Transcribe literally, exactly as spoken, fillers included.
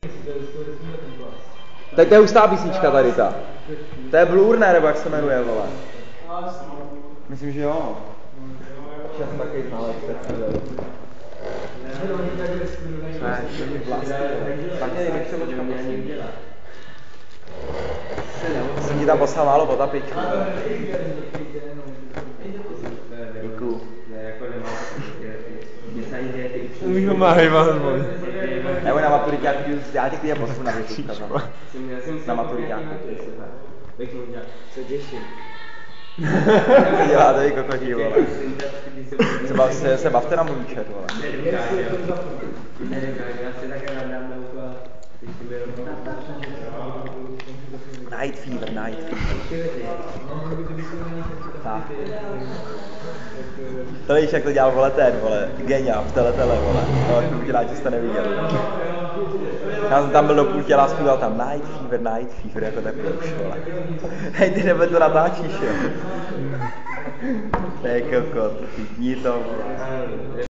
Tak to je hustá písnička tady ta. To je Blur, ne, nebo jak se jmenuje, vole. Myslím, že jo. Já jsem takový znalec, tak ne, to je vlastně. Tak mě největší loďka prosím. Jsem ti tam poslal málo potapičů. Děkuju. Umíš ho máhejvat, vole. Nebo na maturiťáku, já ti klidně poslu na většíka. Na maturiťáku. Se těším. Co děláte vy kokotí, vole? Se, bav, se, se bavte na můj účet, vole. Night Fever, Night Fever. Tak. To víš, jak to dělal, vole, ten, vole, Genia v Teletele, vole. No, půl těla, že jste neviděli. Já jsem tam byl do půl těla a zpíval tam Night Fever, Night Fever, jako takový už, vole. Hej, ty nebe to natáčíš, jo. To je kokot, chytni to, vole.